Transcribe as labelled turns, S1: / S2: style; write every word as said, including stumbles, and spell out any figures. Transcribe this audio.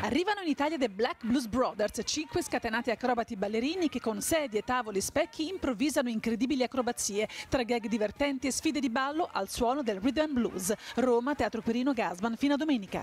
S1: Arrivano in Italia The Black Blues Brothers, cinque scatenati acrobati ballerini che con sedie, tavoli e specchi improvvisano incredibili acrobazie, tra gag divertenti e sfide di ballo al suono del rhythm and blues. Roma, Teatro Quirino Gassman, fino a domenica.